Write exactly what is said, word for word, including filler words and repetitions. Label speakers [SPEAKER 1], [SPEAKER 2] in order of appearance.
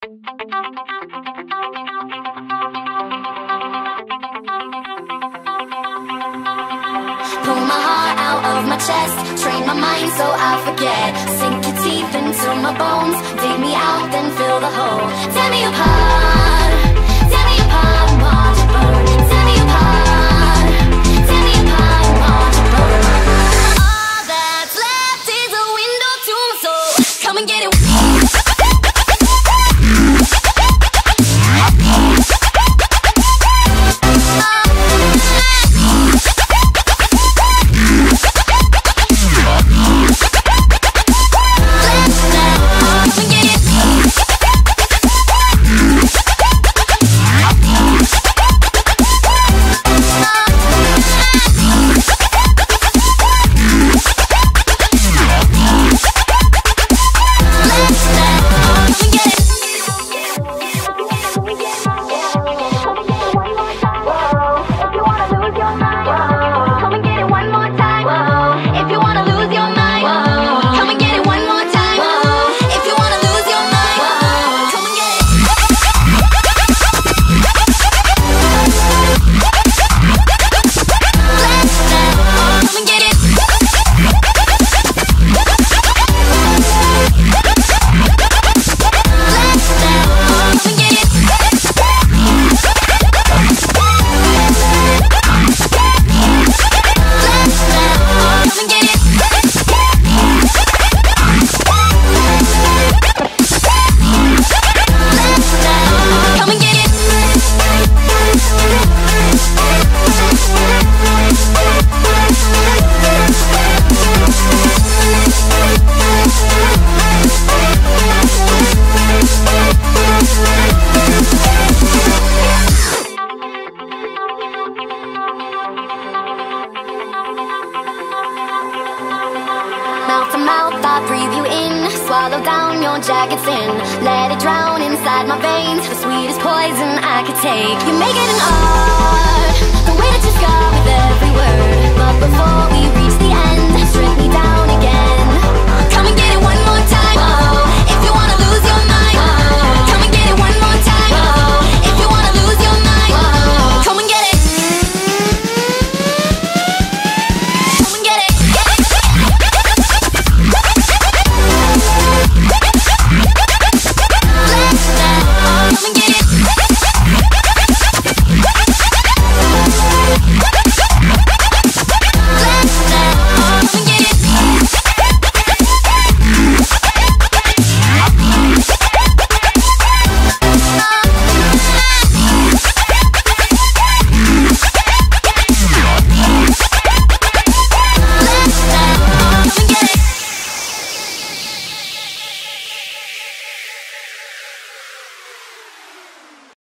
[SPEAKER 1] Pull my heart out of my chest, train my mind so I forget. Sink your teeth into my bones, dig me out, then fill the hole. Tear me apart, tear me apart and watch it burn. Tear me apart, tear me apart and watch it burn. All that's left is a window to my soul. Come and get it. Mouth to mouth, I breathe you in. Swallow down your jagged sin. Let it drown inside my veins. The sweetest poison I could take. You make it an art, the way that you scar with every word. But before